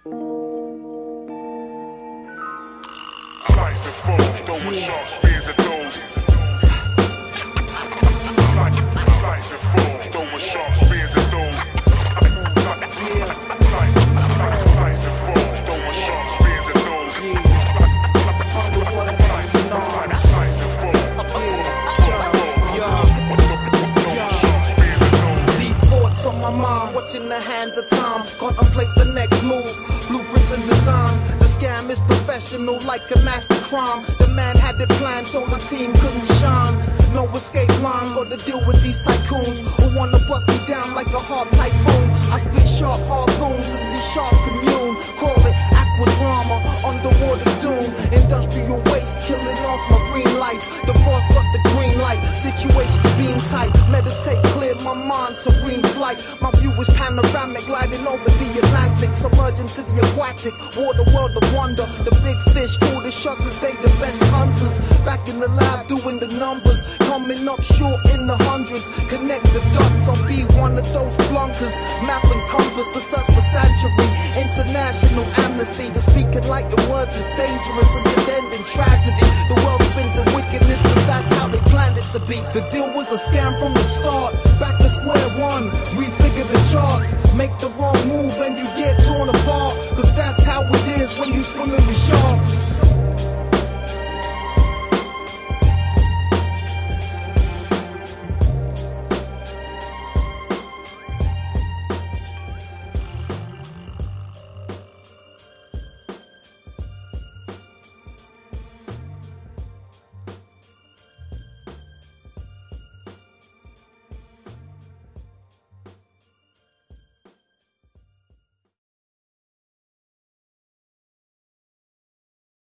Slice and fold, throwing sharp spears at those. Slice and fold, throwing sharp spears at those. Slice and fold, throwing sharp spears at those. Slice and fold. Deep thoughts on my mind, watching the hands of time. Contemplate the next move, blueprints and designs. The scam is professional like a master crime. The man had it planned so the team couldn't shine. No escape line, gotta deal with these tycoons who wanna bust me down like a hard typhoon. I spit sharp harpoons as the shark commune. Call it aqua drama, underwater doom. Industrial waste killing off marine life. The boss got the green light, situations being tight. Meditate, clear my mind, serene flight. My view is panoramic, gliding over the Atlantic, submerging to the aquatic, water world of wonder. The big fish, all the sharks, cause they the best hunters. Back in the lab doing the numbers, coming up short in the hundreds. Connect the dots, I'll be one of those flunkers. Map and compass, the search for sanctuary. International amnesty, to speak enlightened words is dangerous and could end in tragedy. The world spins in wickedness, cause that's how they planned it to be. The deal was a scam from the start, back to square one. Refigure the charts, make the wrong move and you get torn apart. Cause that's how it is when you swimming with sharks.